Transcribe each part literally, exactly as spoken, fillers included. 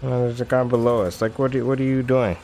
And then there's a guy below us. Like, what are, what are you doing?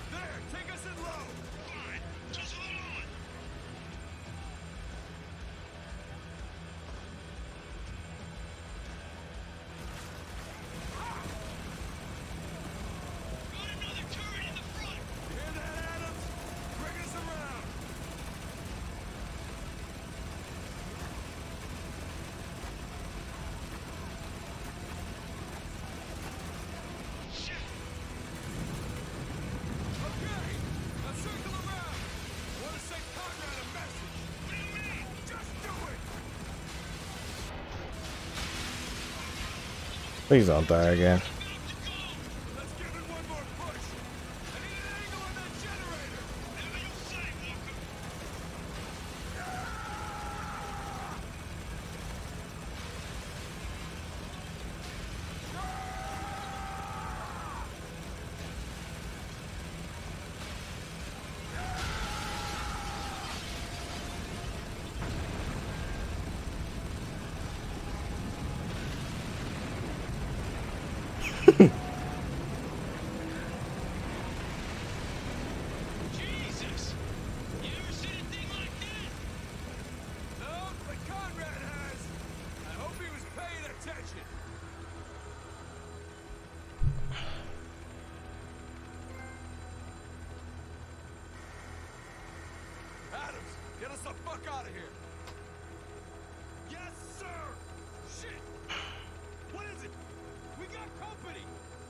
Please don't die again. Jesus! You ever seen anything like that? No, but Conrad has. I hope he was paying attention. Adams, get us the fuck out of here. Yes, sir. Shit. What is it? We got company.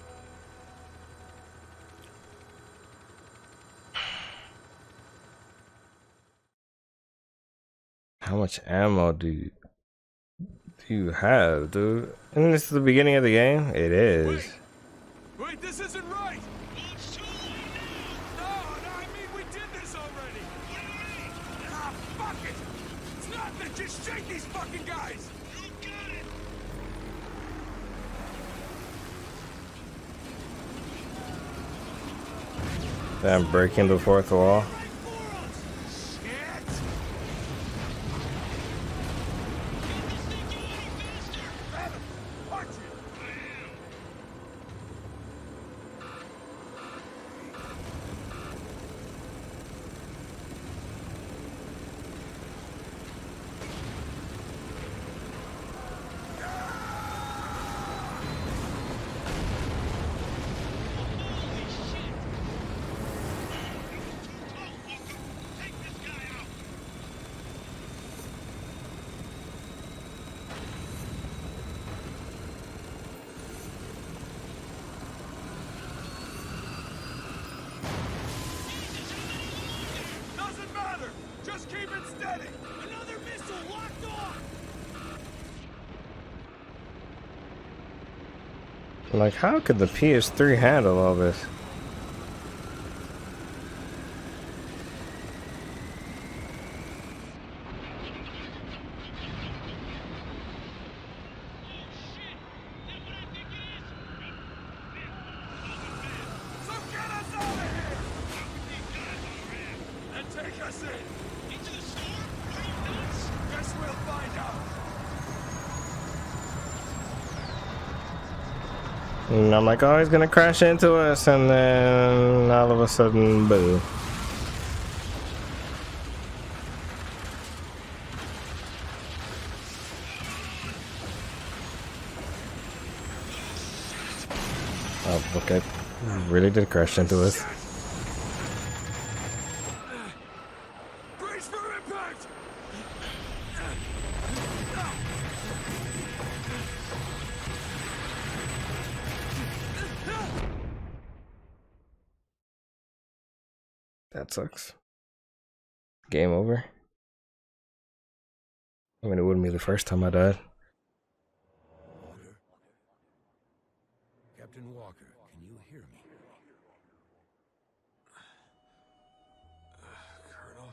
How much ammo do you, do you have, dude? Isn't this the beginning of the game? It is. Wait, wait, this isn't right. Well, it's too late now. No, no, I mean we did this already. What do you mean? Ah, fuck it. It's nothing. Just shake these fucking guys. You got it. Damn, breaking the fourth wall. Just keep it steady! Another missile locked on! Like, how could the P S three handle all this? And I'm like, oh, he's gonna crash into us, and then all of a sudden, boo. Oh, okay. Really did crash into us. Brace for impact! That sucks. Game over. I mean, it wouldn't be the first time I died. Walker? Captain Walker, can you hear me? Uh, Colonel?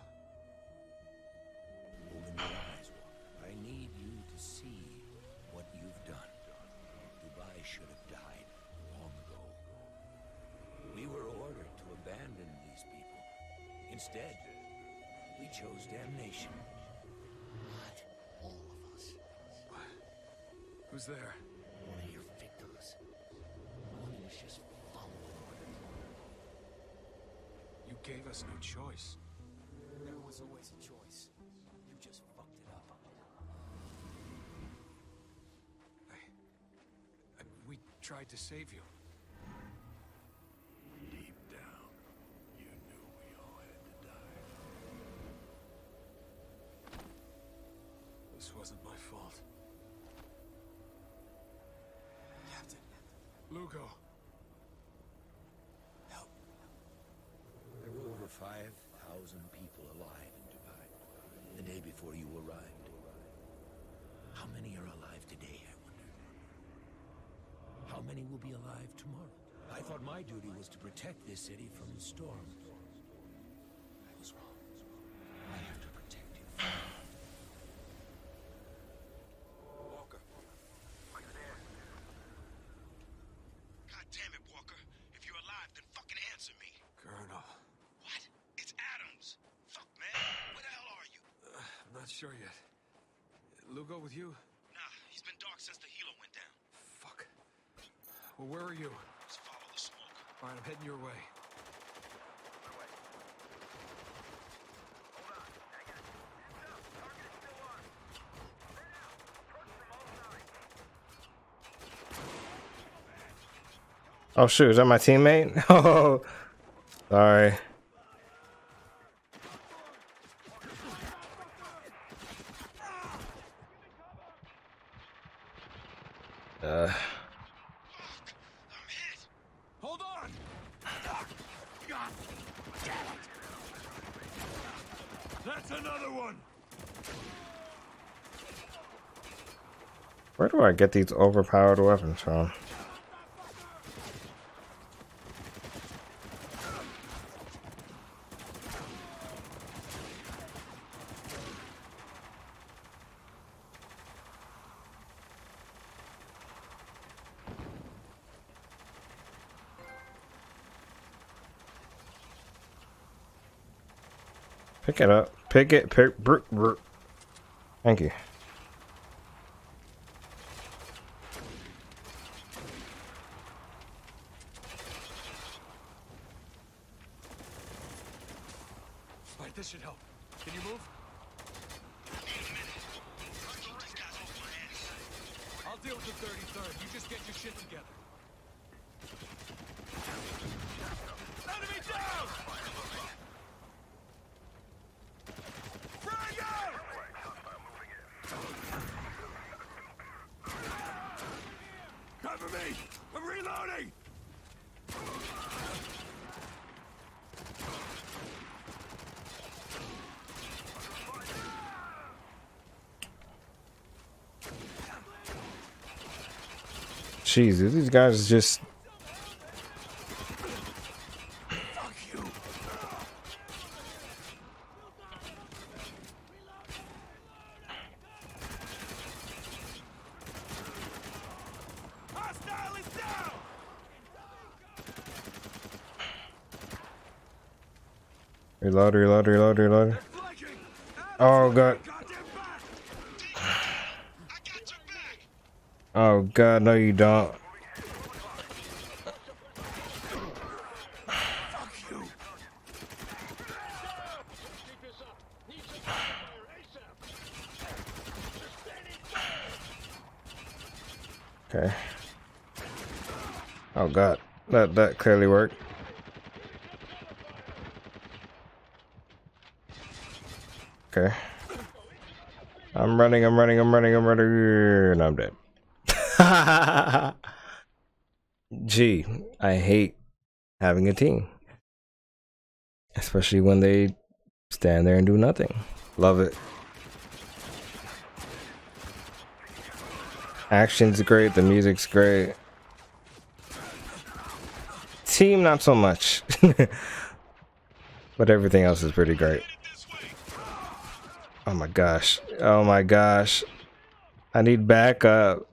Open your eyes, Walker. I need you to see what you've done. Dubai should have died long ago. We were ordered to abandon these people. Instead, we chose damnation. Not all of us. Who's there? One of your victims. One who was just us no choice. There was always a choice. You just fucked it up. I, I, we tried to save you. Deep down, you knew we all had to die. This wasn't my fault. Captain, Lugo. help. There were over five thousand people alive in Dubai the day before you arrived. How many are alive today, I wonder? How many will be alive tomorrow? I thought my duty was to protect this city from the storm. I was wrong. I have to protect you. Walker. Are you there? God damn it, Walker. If you're alive, then fucking answer me. Colonel. What? It's Adams. Fuck, man. Where the hell are you? Uh, I'm not sure yet. Lugo with you? Nah, he's been dark since the helo went down. Fuck. Well, where are you? Just follow the smoke. All right, I'm heading your way. Oh shoot, is that my teammate? Oh, sorry. Uh. I'm hit. Hold on! That's another one! Where do I get these overpowered weapons from? Pick it up. Pick it. Pick. Brr, brr. Thank you. Right, this should help. Can you move? I'll deal with the thirty-third. You just get your shit together. Enemy down! Frag out! Cover me! I'm reloading! Jeez, these guys just. Fuck you! Hostile is down! Reload, reload, reload, reload. They're flanking! Oh god. Goddamn back! I got your back. Oh god, no you don't. Fuck you! Okay. Oh god. That that clearly worked. Okay. I'm running, I'm running, I'm running, I'm running, and I'm dead. Gee, I hate having a team. Especially when they stand there and do nothing. Love it. Action's great, the music's great. Team, not so much. But everything else is pretty great. Oh my gosh. Oh my gosh. I need backup.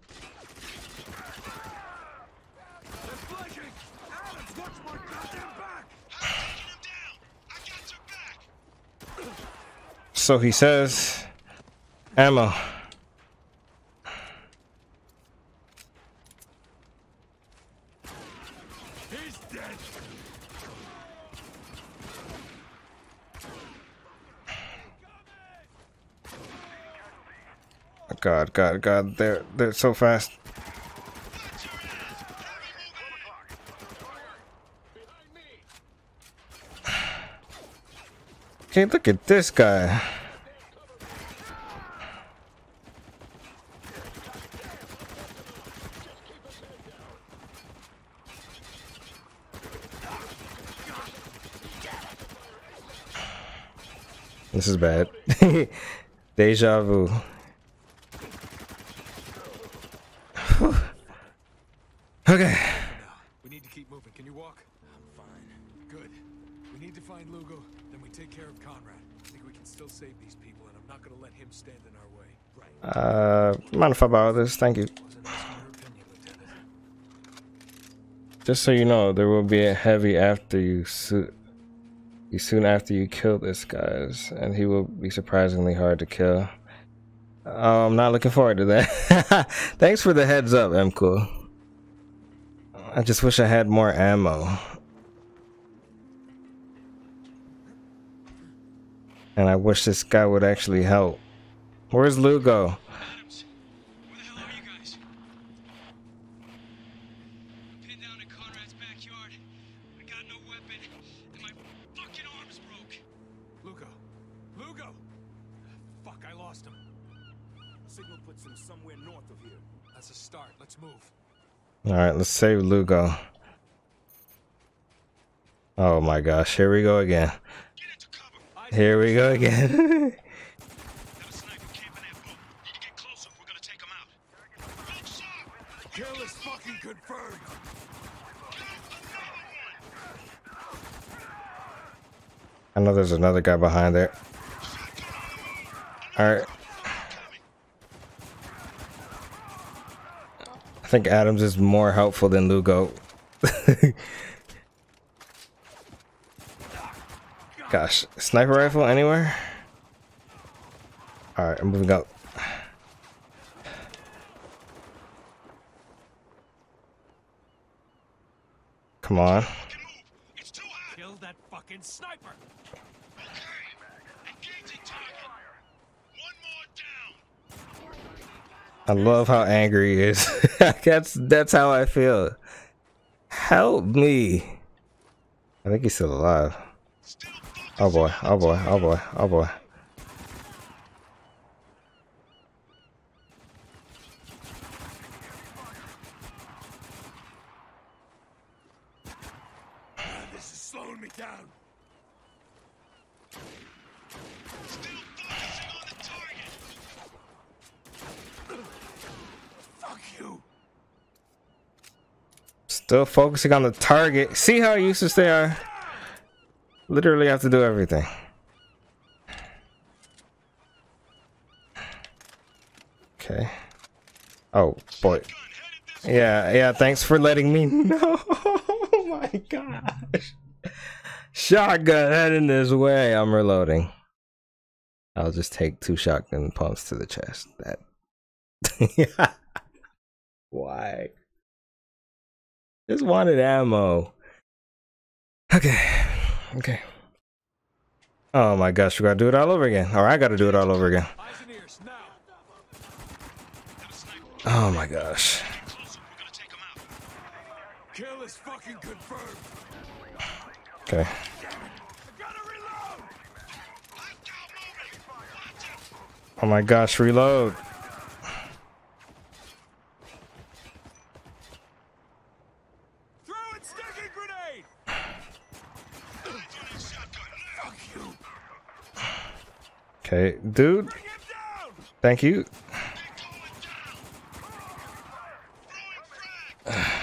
They're flanking! Adams, watch my goddamn back! Taking him down. I got your back. So he says, ammo. He's dead! God, God, God, they're they're so fast. Okay, look at this guy. This is bad. Deja vu. Okay. We need to keep moving. Can you walk? I'm fine. Good. We need to find Lugo, then we take care of Conrad. I think we can still save these people, and I'm not gonna let him stand in our way. Right. Uh, mind if I borrow this? Thank you. Wasn't asking your opinion, Lieutenant. Just so you know, there will be a heavy after you soon. Soon after you kill this guys, and he will be surprisingly hard to kill. Uh, I'm not looking forward to that. Thanks for the heads up, M Cool. I just wish I had more ammo. And I wish this guy would actually help. Where's Lugo? Adams, where the hell are you guys? I'm pinned down in Conrad's backyard. I got no weapon, and my fucking arm's broke. Lugo. Lugo! Fuck, I lost him. Signal puts him somewhere north of here. That's a start. Let's move. Alright, let's save Lugo. Oh my gosh, here we go again. Get into cover. Here we go again. Have a sniper camping that boat. Need to get closer if we're gonna take him out. Look sharp! Kill is fucking confirmed! I know there's another guy behind there. Alright. I think Adams is more helpful than Lugo. Gosh, sniper rifle anywhere? Alright, I'm moving up. Come on. It's too hot. Kill that fucking sniper! Okay. Engaging target. One more down. I love how angry he is. that's that's how I feel. Help me. I think he's still alive. Still focusing Oh boy, on the oh boy, target. oh boy, oh boy. This is slowing me down. Still focusing on the target. Fuck you! Still focusing on the target. See how useless they are? Literally have to do everything. Okay. Oh boy. Gun headed this way. Yeah, yeah, thanks for letting me know. Oh my gosh. Shotgun heading this way. I'm reloading. I'll just take two shotgun pumps to the chest. That. Yeah. Why? Just wanted ammo. Okay. Okay. Oh my gosh, we gotta do it all over again. Or I gotta do it all over again. Eyes and ears, now! Have a sniper. Oh my gosh. Get closer. We're gonna take him out. Kill is fucking confirmed! Okay. I gotta reload! Hostile moving. Watch it. Oh my gosh, reload. Throw it, sticky grenade! Eyes on that shotgun. Fuck you! Okay, dude. Bring him down! Thank you. They're going down. Throwing frag.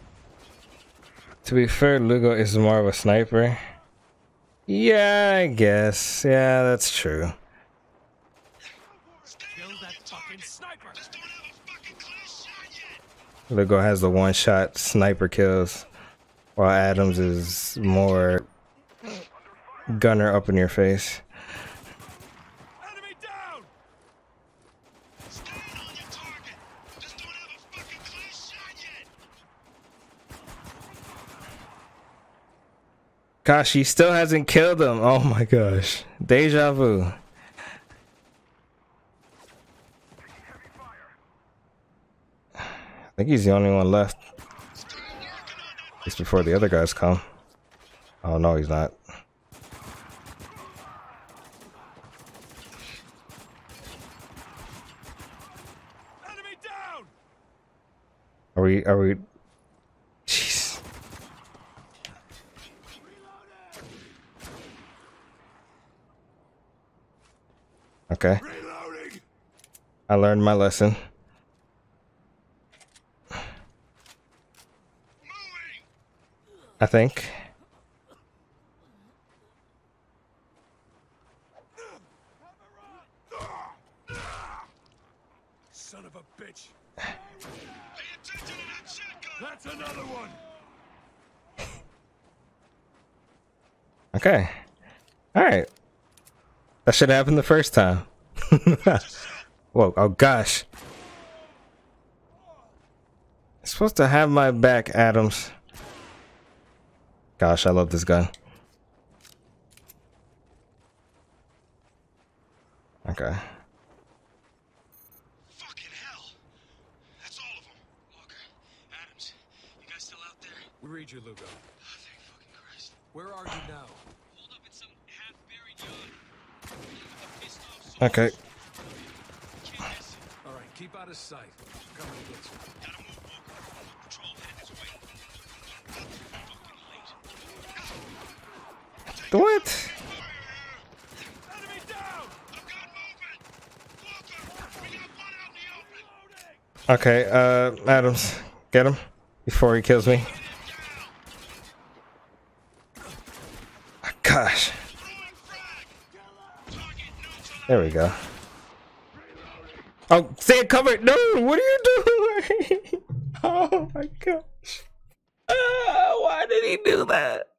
To be fair, Lugo is more of a sniper. Yeah, I guess. Yeah, that's true. Stay Kill on that the fucking target. sniper! Just don't have a fucking clear shot yet. Lugo has the one-shot sniper kills, while Adams is more gunner up in your face. Enemy down! Stay on your target. Just don't have a fucking clear shot yet. Gosh, he still hasn't killed him. Oh my gosh. Deja vu. think he's the only one left. At least before the other guys come. Oh no, he's not. Enemy down! Are we, are we? Jeez. Okay. Reloading! I learned my lesson. I think. Son of a bitch! That's another one! Okay. Alright. That should happen the first time. Whoa, oh gosh. You're supposed to have my back, Adams. Gosh, I love this gun. Okay. Fucking hell. That's all of them. Walker, Adams, you guys still out there? We read you, Lugo. Oh, thank fucking Christ. Where are you now? Hold up in some half-buried yard. With the pissed off soldiers. Okay. Can't miss it. All right, keep out of sight. I'm coming to get you. Gotta move, Walker. Patrol headed this way. Fucking late. What? Enemy down! I've got movement! Walker, we got one out in the open! Okay, uh, Adams, get him before he kills me. Oh, gosh. There we go. Oh, stay covered! No, what are you doing? Oh my gosh. Uh, why did he do that?